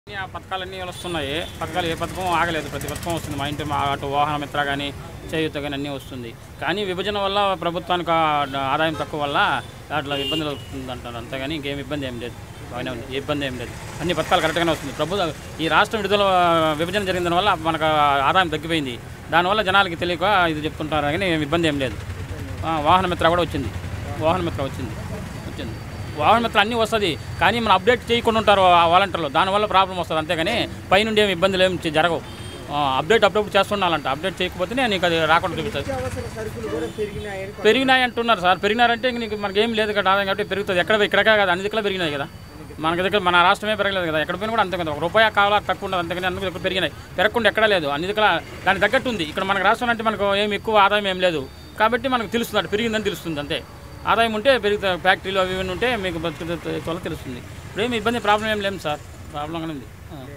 ఆ పథకాలన్నీ వస్తున్నాయి. పథకాలు ఏ పథకం ఆగలేదు. ప్రతి పథకం వస్తుంది. మా ఇంటి అటు వాహన మిత్ర కానీ, చేయూత కానీ అన్నీ వస్తుంది. కానీ విభజన వల్ల ప్రభుత్వానికి ఆదాయం తక్కువ వల్ల అట్లా ఇబ్బందులు అవుతుందంటారు. అంతేగాని ఇంకేం ఇబ్బంది ఏం లేదు. బాగానే ఉంది. ఏ ఇబ్బంది ఏం లేదు. అన్ని పథకాలు కరెక్ట్గానే వస్తుంది. ఈ రాష్ట్రం విభజన జరిగిన వల్ల మనకు ఆదాయం తగ్గిపోయింది. దానివల్ల జనాలకి తెలియక ఇది చెప్తుంటారు. కానీ ఏం ఇబ్బంది ఏం లేదు. వాహన మిత్ర కూడా వచ్చింది. వాహన మిత్ర వచ్చింది. వాహన మిత్ర అన్నీ వస్తుంది. కానీ మనం అప్డేట్ చేయకుండా ఉంటారు ఆ వాలంటీర్లు. దానివల్ల ప్రాబ్లం వస్తుంది. అంతేగాని పైనుండి ఏమి ఇబ్బందులు ఏమి జరగవు. అప్డేట్ అప్పుడప్పుడు చేస్తున్నాలంట. అప్డేట్ చేయకపోతే నీకు అది రాకుండా చూపిస్తుంది. పెరిగినాయి అంటున్నారు సార్. పెరిగినారంటే నీకు మనకేం లేదు కదా ఆదాయం కాబట్టి పెరుగుతుంది. ఇక్కడే కదా అన్ని దగ్గర పెరిగినాయి కదా. మనకి దగ్గర మన రాష్ట్రమే పెరగలేదు కదా. ఎక్కడ పోయినా కూడా అంతే కదా. ₹1 కావాలా తక్కువ ఉండదు. అంతేగాని అన్ని దగ్గర పెరిగినాయి. పెరగకుండా ఎక్కడా లేదు. అన్ని దగ్గర దానికి తగ్గట్టు ఉంది. ఇక్కడ మనకు రాష్ట్రం అంటే మనకు ఏమి ఎక్కువ ఆదాయం ఏం లేదు కాబట్టి మనకు తెలుస్తుంది. అటు పెరిగిందని తెలుస్తుంది అంతే. ఆదాయం ఉంటే పెరుగుతుంది. ఫ్యాక్టరీలు అవి ఇవి ఉంటే మీకు బతుకుల తెలుస్తుంది. ఇప్పుడు ఏమి ఇబ్బంది ప్రాబ్లం ఏం లేదు సార్. ప్రాబ్లంగానే ఉంది.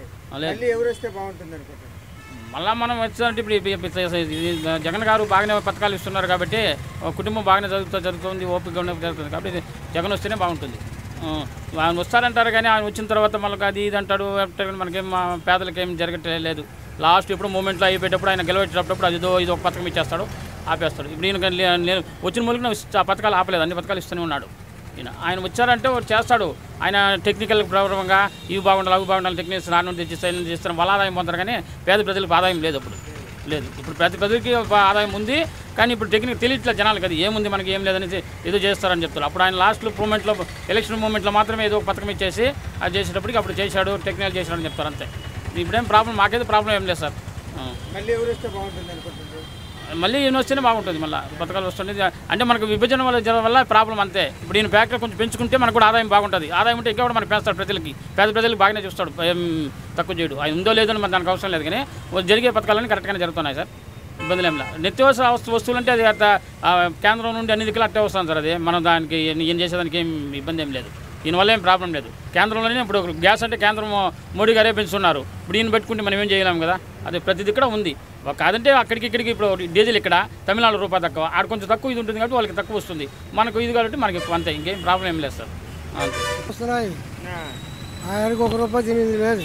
మళ్ళీ మనం వచ్చారంటే ఇప్పుడు జగన్ గారు బాగానే పథకాలు ఇస్తున్నారు కాబట్టి కుటుంబం బాగానే జరుగుతుంది. ఓపిక జరుగుతుంది కాబట్టి జగన్ వస్తేనే బాగుంటుంది. ఆయన వస్తారంటారు కానీ ఆయన వచ్చిన తర్వాత మళ్ళీ అది ఇది అంటాడు. మనకేం పేదలకేం జరగట్లేదు. లాస్ట్ ఇప్పుడు మూమెంట్లో అయిపోయేటప్పుడు ఆయన గెలవచ్చేటప్పుడు అది ఇదో ఒక పథకం ఇచ్చేస్తాడు, ఆపేస్తాడు. ఇప్పుడు నేను వచ్చిన మూలికి ఆ పథకాలు ఆపలేదు. అన్ని పథకాలు ఇస్తూనే ఉన్నాడు. ఆయన వచ్చారంటే ఒకటి చేస్తాడు. ఆయన టెక్నికల్ ప్రాబ్లంగా ఇవి బాగుండాలి అవి బాగుండాలి టెక్నిక్స్ నాన్న తెచ్చిస్తాను వాళ్ళ ఆదాయం పొందారు. కానీ పేద ప్రజలకు ఆదాయం లేదు. అప్పుడు లేదు. ఇప్పుడు ప్రతి ప్రజలకి ఆదాయం ఉంది. కానీ ఇప్పుడు టెక్నిక్ తెలియట్లేదు జనాలకు. అది ఏముంది మనకి ఏం లేదనేసి ఏదో చేస్తారని చెప్తారు. అప్పుడు ఆయన లాస్ట్లో మూమెంట్లో ఎలక్షన్ మూమెంట్లో మాత్రమే ఏదో ఒక పథకం ఇచ్చేసి అది చేసేటప్పటికి అప్పుడు చేశాడు టెక్నికల్ చేశాడని చెప్తారు అంతే. ఇప్పుడేం ప్రాబ్లం మాకైతే ప్రాబ్లం ఏం లేదు సార్. మళ్ళీ ఎవరు వస్తే బాగుంటుంది అనుకుంటున్నారు? మళ్ళీ ఈయన వస్తేనే బాగుంటుంది. మళ్ళీ పథకాలు వస్తుంది అంటే మనకు విభజన వల్ల ప్రాబ్లం అంతే. ఇప్పుడు ఈయన ఫ్యాక్టరీ కొంచెం పెంచుకుంటే మనకు కూడా ఆదాయం బాగుంటుంది. ఆదాయం ఉంటే ఇంకా కూడా మనకు పెంచుతాడు. పేద ప్రజలకు బాగానే చూస్తాడు. ఏం తక్కువ చేయడు. ఆయన ఉందో లేదో మన దానికి అవసరం లేదు. కానీ జరిగే పథకాలన్నీ కరెక్ట్గానే జరుగుతున్నాయి సార్. ఇబ్బందులు ఏం లేదు. నిత్యావసర వస్తువులు అంటే అది కేంద్రం నుండి అన్ని దిక్కులు అట్టే వస్తుంది సార్. అది మనం దానికి ఏం చేసేదానికి ఏం ఇబ్బంది ఏం లేదు. దీనివల్ల ఏం ప్రాబ్లం లేదు. కేంద్రంలోనే ఇప్పుడు గ్యాస్ అంటే కేంద్రం మోడీ గారే పెంచుతున్నారు. ఇప్పుడు ఈయన పెట్టుకుంటే మనం ఏం చేయలేము కదా. అది ప్రతిది ఇక్కడ ఉంది. కాదంటే అక్కడికి ఇక్కడికి ఇప్పుడు డీజిల్ ఇక్కడ తమిళనాడు ₹1 తక్కువ, ఆడ కొంచెం తక్కువ ఇది ఉంటుంది కాబట్టి వాళ్ళకి తక్కువ వస్తుంది. మనకు ఇది కాబట్టి మనకి ఎక్కువ అంతే. ఇంకేం ప్రాబ్లం ఏం లేదు సార్. వస్తున్నాయి. ఆయనకు ₹1 తినేది లేదు.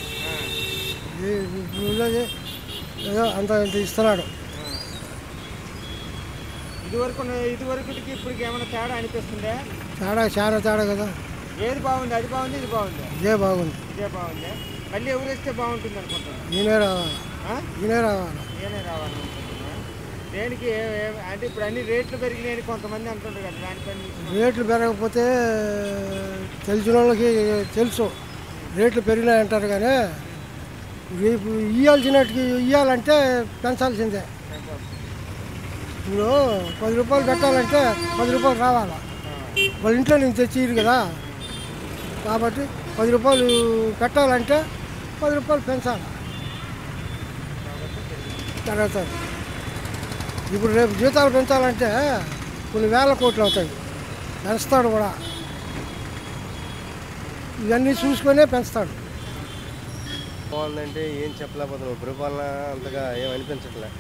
ఏదో అంత ఇస్తున్నాడు. ఇదివరకుకి ఇప్పటికి ఏమైనా తేడా అనిపిస్తుందా? చాలా తేడా కదా. ఏది బాగుంది? అది బాగుంది, ఇది బాగుంది. ఇదే బాగుంది. మళ్ళీ ఎవరు వస్తే బాగుంటుంది అనుకుంటున్నాను? ఈయనే రావాలి. నేనే రావాలనుకుంటున్నా. దేనికి అంటే ఇప్పుడు అన్ని రేట్లు పెరిగినాయని కొంతమంది అంటుంటారు కదా. దానిపైన రేట్లు పెరగకపోతే తెలిసిన వాళ్ళకి తెలుసు రేట్లు పెరిగినాయి అంటారు. కానీ ఇవ్వాలంటే పెంచాల్సిందే. ఇప్పుడు ₹10 పెట్టాలంటే ₹10 రావాలా. వాళ్ళ ఇంట్లో నుంచి తెచ్చిరు కదా. కాబట్టి ₹10 పెట్టాలంటే ₹10 పెంచాలి. తర్వాత ఇప్పుడు రేపు జీతాలు పెంచాలంటే కొన్ని వేల కోట్లు అవుతాయి. పెంచుతాడు కూడా. ఇవన్నీ చూసుకొనే పెంచుతాడు. బాగుందంటే ఏం చెప్పలేకపోతున్నాం. పరిపాలన అంతగా ఏం అనిపించట్లే.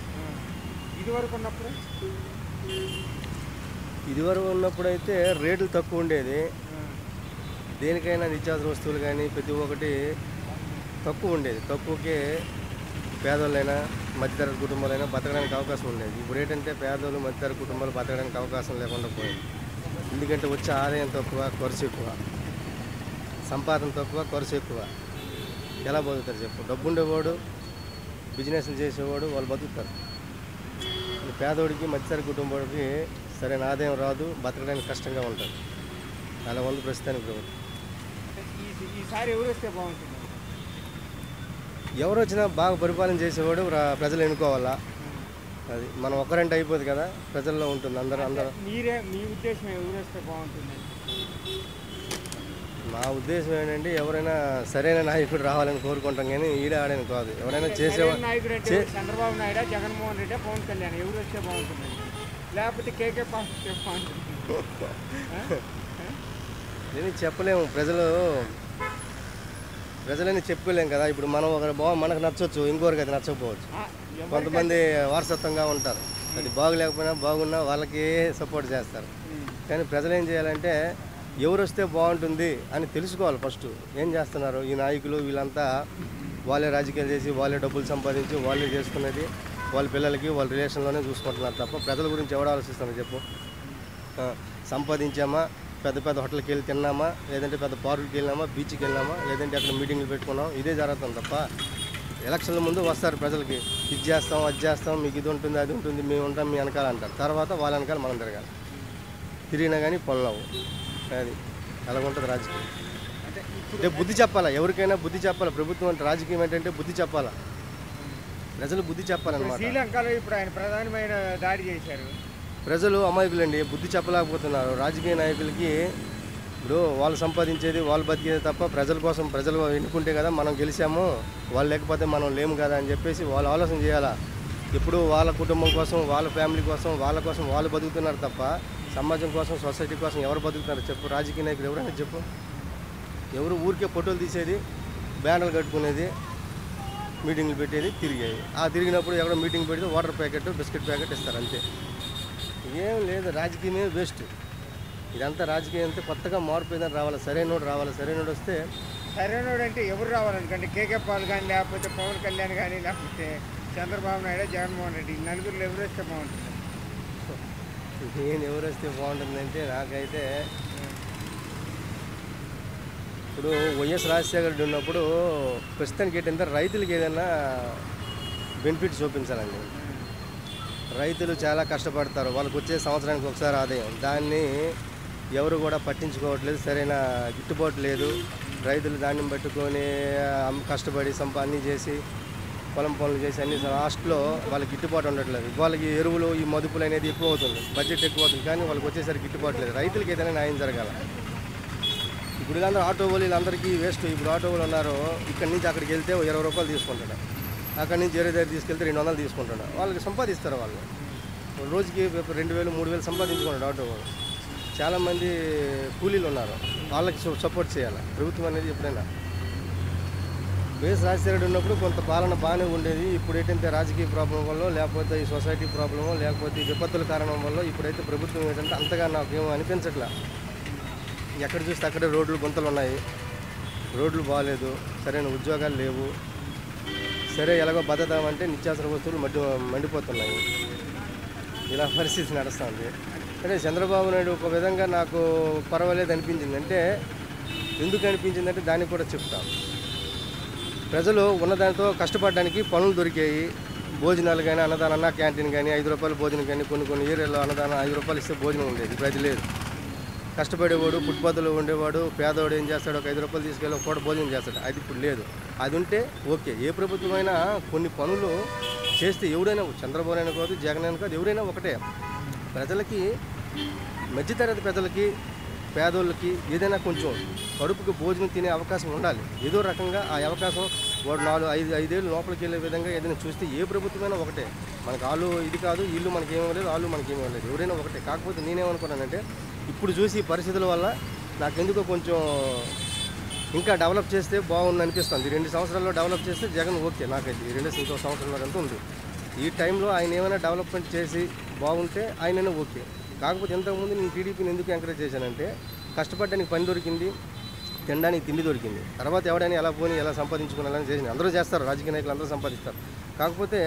ఇదివరకు ఉన్నప్పుడైతే రేట్లు తక్కువ ఉండేది. దేనికైనా నిత్యావసర వస్తువులు కానీ ప్రతి ఒక్కటి తక్కువ ఉండేది. తక్కువకే పేదోళ్ళైనా మధ్యతరగతి కుటుంబాలైనా బతకడానికి అవకాశం ఉండేది. ఇప్పుడు ఏంటంటే పేదోళ్ళు మధ్యతరగతి కుటుంబాలు బతకడానికి అవకాశం లేకుండా పోయింది. ఎందుకంటే వచ్చే ఆదాయం తక్కువ, ఖర్చు ఎక్కువ. సంపాదన తక్కువ, ఖర్చు ఎక్కువ. ఎలా బతుకుతారు చెప్పు? డబ్బు ఉండేవాడు, బిజినెస్లు చేసేవాడు వాళ్ళు బతుకుతారు. పేదోడికి మధ్యతరగతి కుటుంబానికి సరైన ఆదాయం రాదు, బతకడానికి కష్టంగా ఉంటుంది. అలా ఉంది ప్రస్తుతానికి ప్రభుత్వం. ఈసారి ఎవరు వస్తే బాగుంటుంది? ఎవరు వచ్చినా బాగా పరిపాలన చేసేవాడు ప్రజలు ఎన్నుకోవాలా. అది మనం ఒక్కరంటే అయిపోదు కదా. ప్రజల్లో ఉంటుంది. అందరూ మీ ఉద్దేశం ఎవరు వస్తే బాగుంటుంది? మా ఉద్దేశం ఏంటంటే ఎవరైనా సరైన నాయకుడు రావాలని కోరుకుంటాం. కానీ ఈడే ఆడని కాదు. ఎవరైనా చేసేవాడు. చంద్రబాబు నాయుడు, జగన్మోహన్ రెడ్డి, పవన్ కళ్యాణ్ ఎవరు వస్తే బాగుంటుంది? లేకపోతే కేకే పాస్ వస్తే బాగుంటుంది? నేను చెప్పలేము. ప్రజలని చెప్పుకోలేం కదా. ఇప్పుడు మనం మనకు నచ్చవచ్చు, ఇంకొకరికి అది నచ్చకపోవచ్చు. కొంతమంది వారసత్వంగా ఉంటారు. అది బాగులేకపోయినా బాగున్నా వాళ్ళకి సపోర్ట్ చేస్తారు. కానీ ప్రజలు ఏం చేయాలంటే ఎవరు వస్తే బాగుంటుంది అని తెలుసుకోవాలి ఫస్ట్. ఏం చేస్తున్నారు ఈ నాయకులు వీళ్ళంతా? వాళ్ళే రాజకీయాలు చేసి వాళ్ళే డబ్బులు సంపాదించి వాళ్ళే చేసుకునేది వాళ్ళ పిల్లలకి వాళ్ళ రిలేషన్లోనే చూసుకుంటున్నారు తప్ప ప్రజల గురించి ఎవరు ఆలోచిస్తున్నారు చెప్పు? సంపాదించామా, పెద్ద పెద్ద హోటల్కి వెళ్ళి తిన్నామా, లేదంటే పెద్ద పార్కుకి వెళ్ళామా, బీచ్కి వెళ్ళామా, లేదంటే అక్కడ మీటింగ్లు పెట్టుకున్నాం, ఇదే జరుగుతుంది తప్ప ఎలక్షన్ల ముందు వస్తారు ప్రజలకి, ఇది చేస్తాం అది చేస్తాం, మీకు ఇది ఉంటుంది అది ఉంటుంది, మేము ఉంటాం మీ వెనకాల అంటారు. తర్వాత వాళ్ళ వెనకాల మనం తిరగాలి. తిరిగినా కానీ పనులవు. అది అలాగుంటుంది రాజకీయం. అంటే బుద్ధి చెప్పాలా, ఎవరికైనా బుద్ధి చెప్పాలి. ప్రభుత్వం అంటే రాజకీయం ఏంటంటే బుద్ధి చెప్పాలా, ప్రజలు బుద్ధి చెప్పాలన్నమాట. శ్రీలంకలో ఇప్పుడు ఆయన ప్రధానమైన దాడి చేశారు. ప్రజలు అమాయకులండి, బుద్ధి చెప్పలేకపోతున్నారు రాజకీయ నాయకులకి. ఇప్పుడు వాళ్ళు సంపాదించేది వాళ్ళు బతికేది తప్ప ప్రజల కోసం, ప్రజలు ఎన్నుకుంటే కదా మనం గెలిచాము, వాళ్ళు లేకపోతే మనం లేము కదా అని చెప్పేసి వాళ్ళు ఆలోచన చేయాలా. ఇప్పుడు వాళ్ళ కుటుంబం కోసం, వాళ్ళ ఫ్యామిలీ కోసం వాళ్ళు బతుకుతున్నారు తప్ప సమాజం కోసం, సొసైటీ కోసం ఎవరు బతుకుతున్నారు చెప్పు? రాజకీయ నాయకులు ఎవరైనా చెప్పు? ఎవరు ఊరికే ఫోటోలు తీసేది, బ్యానర్లు కట్టుకునేది, మీటింగ్లు పెట్టేది, తిరిగేది. ఆ తిరిగినప్పుడు ఎవరో మీటింగ్ పెడితే వాటర్ ప్యాకెట్, బిస్కెట్ ప్యాకెట్ ఇస్తారు అంతే. ఏం లేదు, రాజకీయమే వేస్ట్. ఇదంతా రాజకీయం అంతే. కొత్తగా మార్పు ఏదైనా రావాలి, సరైనోడు రావాలి. సరైనోడు వస్తే, సరైనోడు అంటే ఎవరు రావాలనుకంటే కేకే పాల్ కానీ, లేకపోతే పవన్ కళ్యాణ్ కానీ, లేకపోతే చంద్రబాబు నాయుడు, జగన్మోహన్ రెడ్డి, ఈ నలుగురిలో ఎవరు వస్తే బాగుంటుంది? నేను ఎవరు వస్తే బాగుంటుందంటే నాకైతే ఇప్పుడు వైఎస్ రాజశేఖర రెడ్డి ఉన్నప్పుడు ప్రస్తుతానికి ఏంటంటే రైతులకి ఏదైనా బెనిఫిట్ చూపించాలండి. రైతులు చాలా కష్టపడతారు, వాళ్ళకి వచ్చే సంవత్సరానికి ఒకసారి ఆదాయం, దాన్ని ఎవరు కూడా పట్టించుకోవట్లేదు. సరైన గిట్టుబాటు లేదు. రైతులు దాన్ని పట్టుకొని కష్టపడి అన్నీ చేసి పొలం పనులు చేసి అన్ని లాస్ట్లో వాళ్ళకి గిట్టుబాటు ఉండట్లేదు. వాళ్ళకి ఎరువులు, ఈ మదుపులు అనేది ఎక్కువ అవుతుంది, బడ్జెట్ ఎక్కువ అవుతుంది, కానీ వాళ్ళకి వచ్చేసరికి గిట్టుబాటు లేదు. రైతులకి ఏదైనా న్యాయం జరగాల. ఇప్పుడు అందరూ ఆటో వాళ్ళందరికీ వేస్ట్. ఇప్పుడు ఆటో వాళ్ళు ఉన్నారు, ఇక్కడి నుంచి అక్కడికి వెళ్తే 20 రూపాయలు తీసుకుంటాడు, అక్కడి నుంచి వేరే దగ్గర తీసుకెళ్తే 200 తీసుకుంటాడు. వాళ్ళకి సంపాదిస్తారు. వాళ్ళు రోజుకి 2000 3000 సంపాదించుకుంటాడు ఆటో వాళ్ళు. చాలామంది కూలీలు ఉన్నారు, వాళ్ళకి సపోర్ట్ చేయాలి ప్రభుత్వం అనేది. ఎప్పుడైనా వైఎస్ రాజశేఖర ఉన్నప్పుడు కొంత పాలన బాగానే ఉండేది. ఇప్పుడు ఏంటంటే రాజకీయ ప్రాబ్లం వల్ల, లేకపోతే ఈ సొసైటీ ప్రాబ్లమో, లేకపోతే ఈ విపత్తుల కారణం వల్ల ఇప్పుడైతే ప్రభుత్వం ఏంటంటే అంతగా నాకేమో అనిపించట్లా. ఎక్కడ చూస్తే అక్కడే రోడ్లు గుంతలు ఉన్నాయి, రోడ్లు బాగాలేదు, సరైన ఉద్యోగాలు లేవు. సరే ఎలాగో బతుకుతామంటే నిత్యావసర వస్తువులు మండిపోతున్నాయి. ఇలా పరిస్థితి నడుస్తుంది. అంటే చంద్రబాబు నాయుడు ఒక విధంగా నాకు పర్వాలేదు అనిపించింది. అంటే ఎందుకు అనిపించిందంటే దానికి కూడా చెప్తాం. ప్రజలు ఉన్నదానితో కష్టపడడానికి పనులు దొరికాయి. భోజనాలు కానీ, అన్నదానం, క్యాంటీన్ కానీ, 5 రూపాయల భోజనం కానీ, కొన్ని ఏరియాలో అన్నదానం 5 రూపాయలు ఇస్తే భోజనం ఉండేది. ఇప్పుడు అది లేదు. కష్టపడేవాడు, ఫుట్పాత్లో ఉండేవాడు, పేదవాడు ఏం చేస్తాడు, ఒక 5 రూపాయలు తీసుకెళ్ళి ఒక పూట భోజనం చేస్తాడు. అది ఇప్పుడు లేదు. అది ఉంటే ఓకే. ఏ ప్రభుత్వమైనా కొన్ని పనులు చేస్తే ఎవరైనా, చంద్రబాబు అయినా కాదు, జగన్ అయినా కాదు, ఎవరైనా ఒకటే. ప్రజలకి, మధ్యతరగతి ప్రజలకి, పేదోళ్ళకి ఏదైనా కొంచెం కడుపుకి భోజనం తినే అవకాశం ఉండాలి. ఏదో రకంగా ఆ అవకాశం వాడు 4-5 ఏళ్ళు లోపలికి వెళ్ళే విధంగా ఏదైనా చూస్తే ఏ ప్రభుత్వమైనా ఒకటే. మనకు వాళ్ళు ఇది కాదు, వీళ్ళు మనకేమీ లేదు, వాళ్ళు మనకేమీ లేదు, ఎవరైనా ఒకటే. కాకపోతే నేనేమనుకున్నానంటే ఇప్పుడు చూసి పరిస్థితుల వల్ల నాకెందుకో కొంచెం ఇంకా డెవలప్ చేస్తే బాగుంది అనిపిస్తుంది. 2 సంవత్సరాల్లో డెవలప్ చేస్తే జగన్ ఓకే నాకైతే. ఈ 2 సంవత్సరాల అంతా ఉంది. ఈ టైంలో ఆయన ఏమైనా డెవలప్మెంట్ చేసి బాగుంటే ఆయనైనా ఓకే. కాకపోతే ఇంతకుముందు నేను టీడీపీని ఎందుకు ఎంకరేజ్ చేశానంటే కష్టపడడానికి పని దొరికింది, తినడానికి తిండి దొరికింది. తర్వాత ఎవడైనా ఎలా పోని ఎలా సంపాదించుకోవాలని చేసింది. అందరూ చేస్తారు, రాజకీయ నాయకులు అందరూ సంపాదిస్తారు. కాకపోతే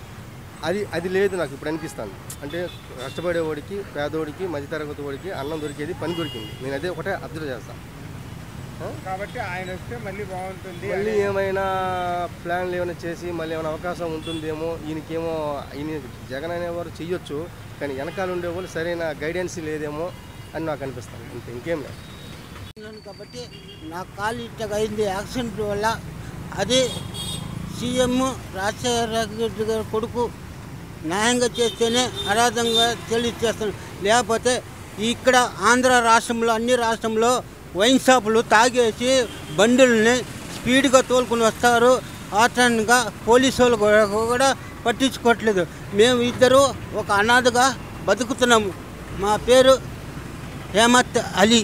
అది లేదు నాకు ఇప్పుడు అనిపిస్తుంది. అంటే కష్టపడేవాడికి, పేదోడికి, మధ్యతరగతి వాడికి అన్నం దొరికేది, పని దొరికింది. నేను అదే ఒకటే అబ్జర్వ్ చేస్తాను. కాబట్టి ఆయన వస్తే మళ్ళీ బాగుంటుంది. మళ్ళీ ఏమైనా ప్లాన్లు ఏమైనా చేసి మళ్ళీ ఏమైనా అవకాశం ఉంటుందేమో. ఈయన జగన్ అనేవారు చెయ్యొచ్చు, కానీ వెనకాల ఉండేవాళ్ళు సరైన గైడెన్స్ లేదేమో అని నాకు అనిపిస్తుంది. అంతే, ఇంకేం లేదు. కాబట్టి నా కాలు ఇట్టగా అయింది యాక్సిడెంట్ వల్ల. అది సీఎం రాజశేఖర రెడ్డి గారి కొడుకు న్యాయంగా చేస్తేనే అరాధంగా తెలియజేస్తాను. లేకపోతే ఇక్కడ ఆంధ్ర రాష్ట్రంలో, అన్ని రాష్ట్రంలో వైన్ షాపులు తాగేసి బండుల్ని స్పీడ్గా తోలుకుని వస్తారు. ఆటంగా పోలీసు వాళ్ళు కూడా పట్టించుకోవట్లేదు. మేము ఇద్దరు ఒక అనాథగా బతుకుతున్నాము. మా పేరు హేమత్ అలీ.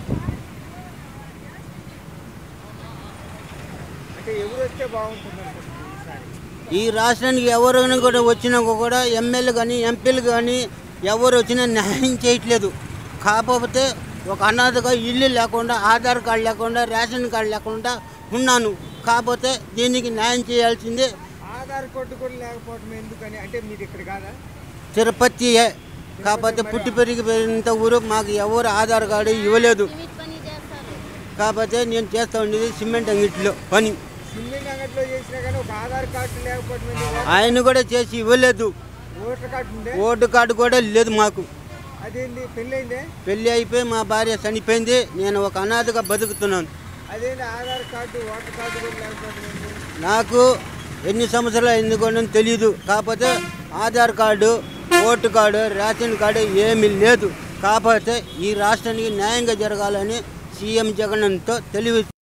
అంటే ఎవరు వస్తే బాగుంటుంది ఈ రాష్ట్రానికి ఎవరైనా కూడా వచ్చినా కూడా ఎమ్మెల్యే కానీ, ఎంపీలు కానీ ఎవరు వచ్చినా న్యాయం చేయట్లేదు. కాకపోతే ఒక అనాథగా ఇల్లు లేకుండా, ఆధార్ కార్డు లేకుండా, రేషన్ కార్డు లేకుండా ఉన్నాను. కాకపోతే దీనికి న్యాయం చేయాల్సిందే. ఆధార్ కార్డు కూడా లేకపోవడం ఎందుకని అంటే మీది ఇక్కడ కాదా? తిరుపతియే. కాకపోతే పుట్టి పెరిగిపోయినంత ఊరు మాకు ఎవరు ఆధార్ కార్డు ఇవ్వలేదు. కాకపోతే నేను చేస్తూ ఉండేది సిమెంట్ అంగిట్లో పని. సిమెంట్ అంగట్లో చేసినా కానీ ఒక ఆధార్ కార్డు లేకపోవడం ఎందుకు? ఆయన కూడా చేసి ఇవ్వలేదు. ఓటర్ కార్డు ఉండే? ఓటు కార్డు కూడా లేదు మాకు. అదేంటి పెళ్ళైందే? పెళ్ళి అయిపోయి మా భార్య చనిపోయింది. నేను ఒక అనాథగా బతుకుతున్నాను. అదేంటి ఆధార్ కార్డు ఓటర్ కార్డు కూడా లేకపోవడం ఎందుకు? నాకు ఎన్ని సంవత్సరాలు ఎందుకు తెలియదు. కాకపోతే Aadhaar card, vote card, ration card ఏమీ లేదు. కాకపోతే ఈ రాష్ట్రానికి న్యాయంగా జరగాలని సీఎం జగన్తో